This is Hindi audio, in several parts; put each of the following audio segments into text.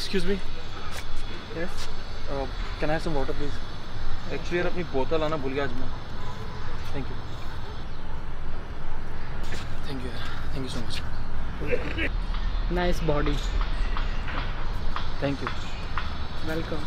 Excuse me, yes, can I have some water please? Actually यार अपनी बोतल आना भूल गया आज मैं। थैंक यू यार, thank you so much. Nice body. Thank you. Welcome.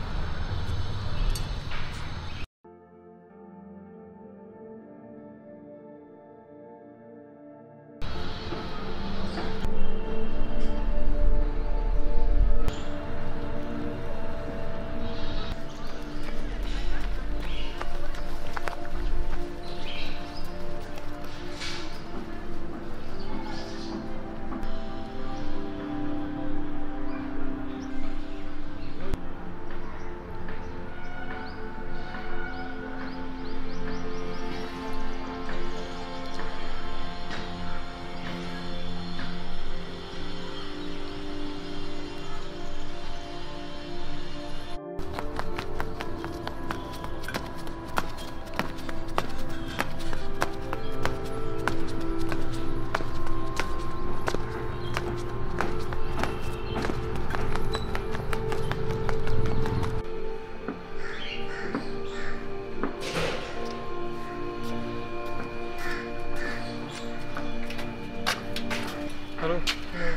Hello.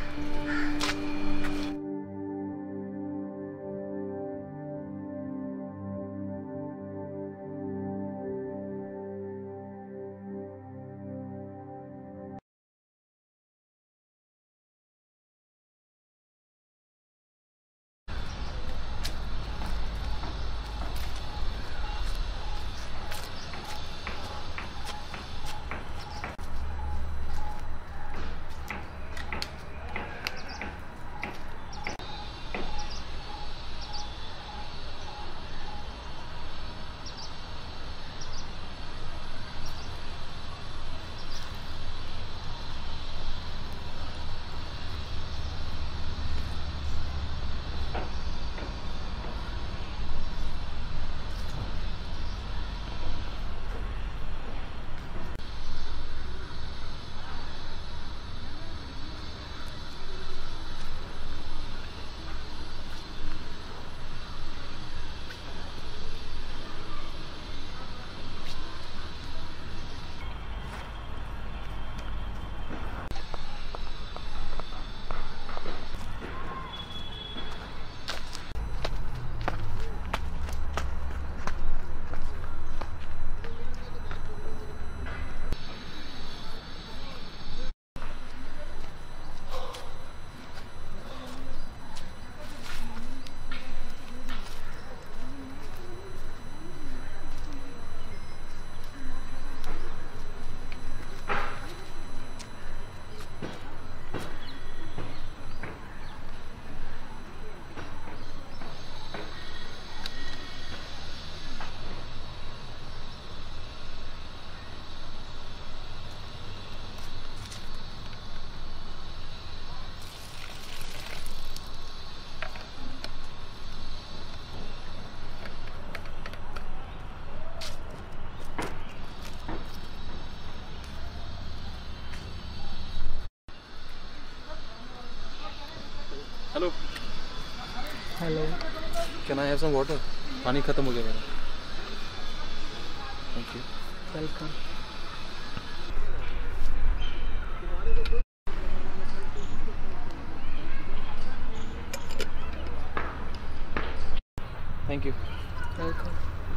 Hello. Hello. Can I have some water? पानी ख़त्म हो गया मेरा। Thank you. Welcome. Thank you. Welcome.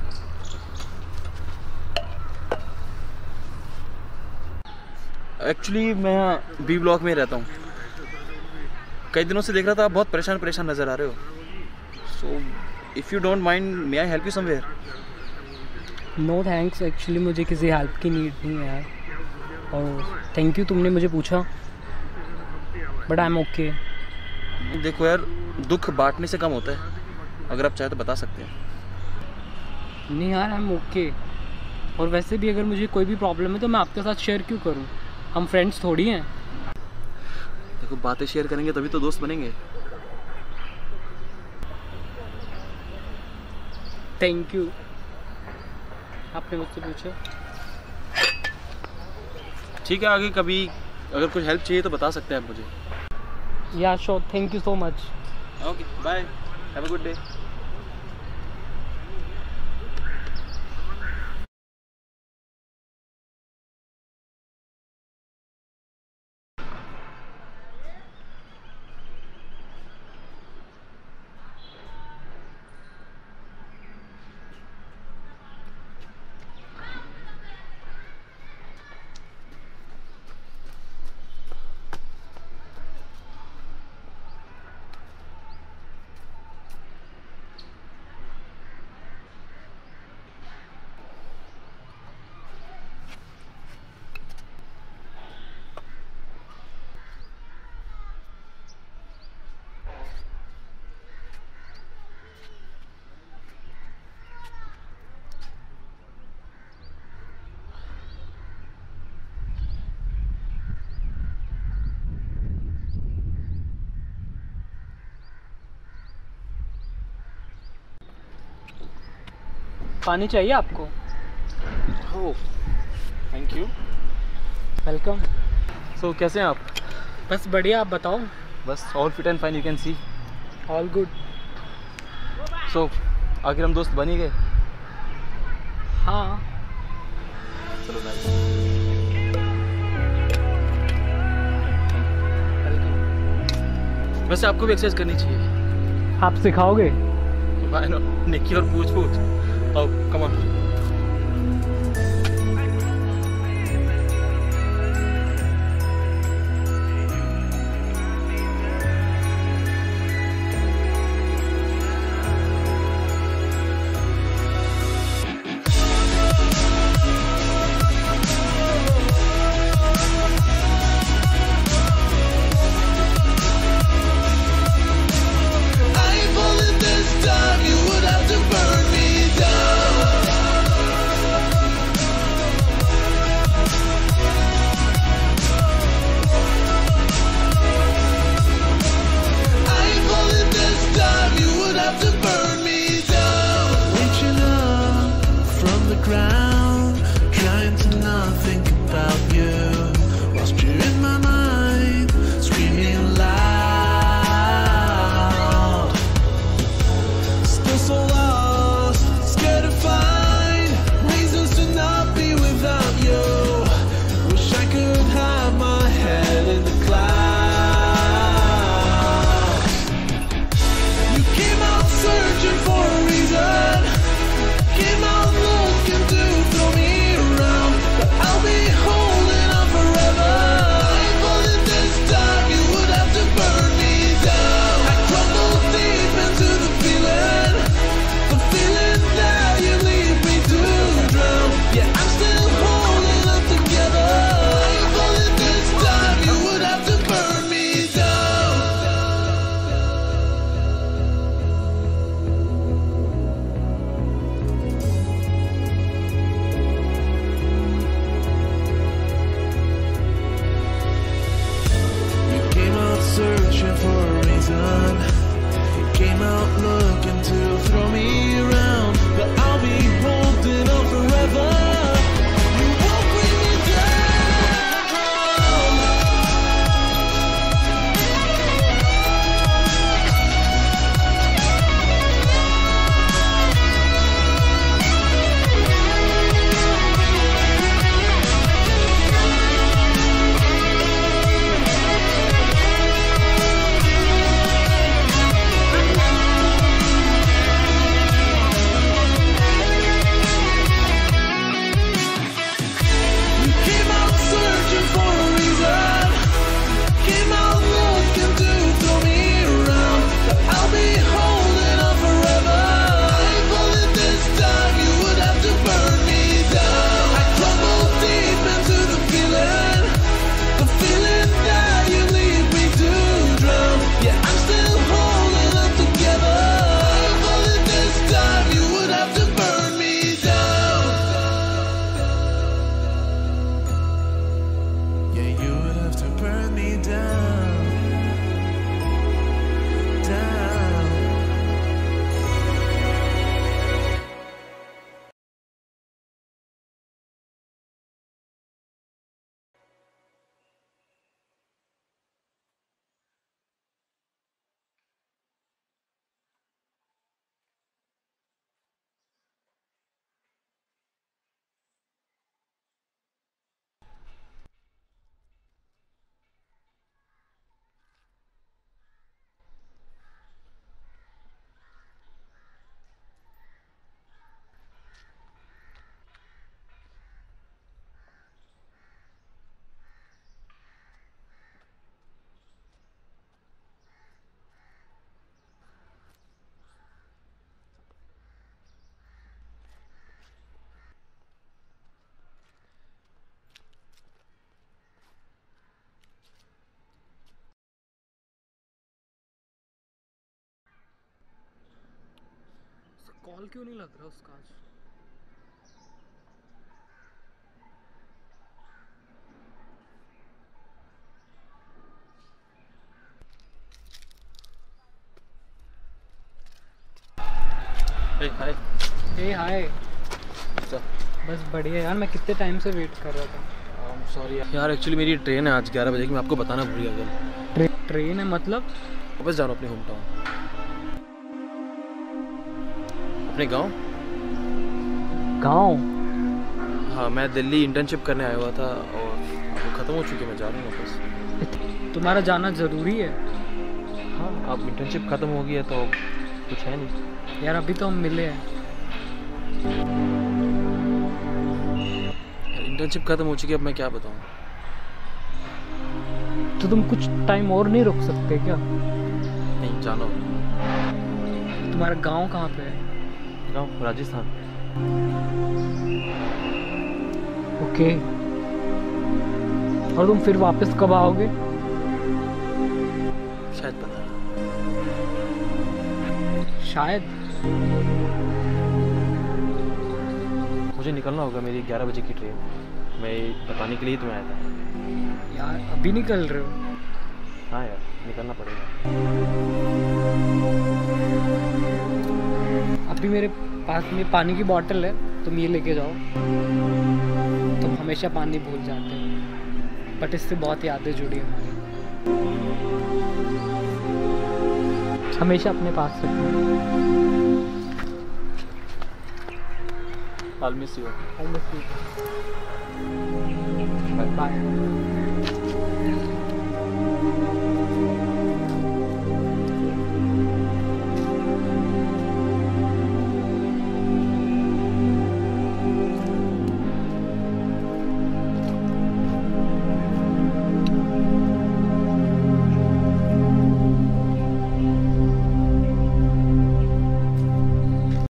Actually मैं बी ब्लॉक में रहता हूँ। कई दिनों से देख रहा था आप बहुत परेशान नज़र आ रहे हो। So if you don't mind may I help you somewhere? No thanks, actually मुझे किसी हेल्प की नीड नहीं है यार। और थैंक यू तुमने मुझे पूछा, बट आई एम ओके। देखो यार, दुख बांटने से कम होता है। अगर आप चाहे तो बता सकते हैं। नहीं यार, आई एम ओके। और वैसे भी अगर मुझे कोई भी प्रॉब्लम है तो मैं आपके साथ शेयर क्यों करूं? हम फ्रेंड्स थोड़ी हैं। देखो, बातें शेयर करेंगे तभी तो दोस्त बनेंगे। थैंक यू, आपने मुझसे पूछा। ठीक है, आगे कभी अगर कुछ हेल्प चाहिए तो बता सकते हैं आप मुझे। Yeah sure, thank you so much. Okay, bye. Have a good day. पानी चाहिए आपको? Oh, thank you. Welcome. So कैसे हैं आप? बस बढ़िया, आप बताओ। बस all fit and fine, you can see. All good. So आखिर हम दोस्त बन ही गए। हाँ। चलो बाय। वेलकम। वैसे आपको भी एक्सरसाइज करनी चाहिए। आप सिखाओगे? Why not? निक्की और पूछ। Oh, come on. Searching for a reason, came out looking to call क्यों नहीं लग रहा उसका आज? हाय। हे हाय। अच्छा बस बढ़िया यार, मैं कितने टाइम से वेट कर रहा था। सॉरी यार, एक्चुअली मेरी ट्रेन है आज 11 बजे की, मैं आपको बताना भूल गया कल। ट्रेन है मतलब? वापस जा रहा हूँ अपने होम टाउन, अपने गांव। हाँ, मैं दिल्ली इंटर्नशिप करने आया हुआ था और अब ख़त्म हो चुकी है, मैं जा रहा हूँ वापस। तुम्हारा जाना ज़रूरी है? हाँ, अब इंटर्नशिप ख़त्म हो गई है तो कुछ है नहीं यार। अभी तो हम मिले हैं। इंटर्नशिप ख़त्म हो चुकी है, अब मैं क्या बताऊँ। तो तुम कुछ टाइम और नहीं रुक सकते क्या? नहीं, जाना होगा। तुम्हारा गांव कहाँ पे है? गाँव राजस्थान। ओके। और तुम फिर वापस कब आओगे? शायद पता नहीं। शायद। मुझे निकलना होगा, मेरी 11 बजे की ट्रेन। मैं बताने के लिए तुम्हें आया था। यार अभी निकल रहे हो? हाँ यार, निकलना पड़ेगा। अभी मेरे पास में पानी की बोतल है, तुम ये लेके जाओ। तुम हमेशा पानी भूल जाते हो, बट इससे बहुत यादें जुड़ी हमारी। हमेशा अपने पास रखना। I'll miss you. I'll miss you. Bye.